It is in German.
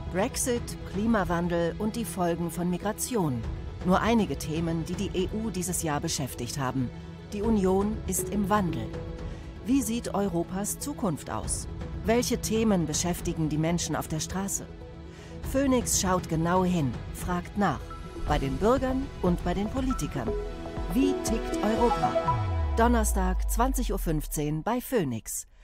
Brexit, Klimawandel und die Folgen von Migration. Nur einige Themen, die die EU dieses Jahr beschäftigt haben. Die Union ist im Wandel. Wie sieht Europas Zukunft aus? Welche Themen beschäftigen die Menschen auf der Straße? Phoenix schaut genau hin, fragt nach. Bei den Bürgern und bei den Politikern. Wie tickt Europa? Donnerstag, 20:15 Uhr bei Phoenix.